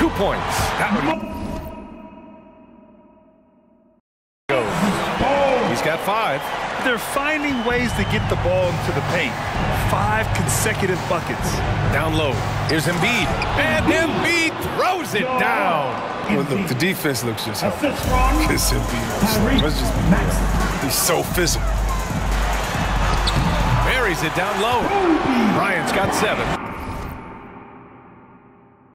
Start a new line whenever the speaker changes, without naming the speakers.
2 points. That would go. He's got 5.
They're finding ways to get the ball into the paint. 5 consecutive buckets.
Down low. Here's Embiid. And Embiid throws it down.
Well, look, the defense looks just hard. Because Embiid must just be he's so physical.
Buries it down low. Bryant's got 7.